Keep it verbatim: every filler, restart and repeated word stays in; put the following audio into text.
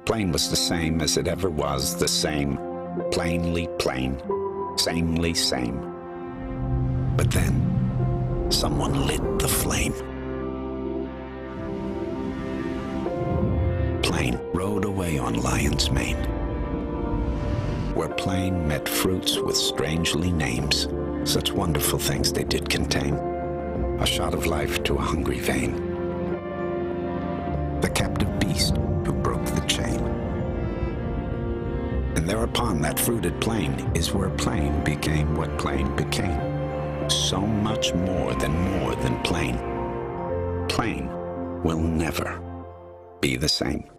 Plain was the same as it ever was, the same, plainly plain, samely same. But then, someone lit the flame. Plain rode away on Lion's Mane, where plain met fruits with strangely names. Such wonderful things they did contain, a shot of life to a hungry vein. The captive beast who broke the chain. And thereupon that fruited plain is where plain became what plain became. So much more than more than plain. Plain will never be the same.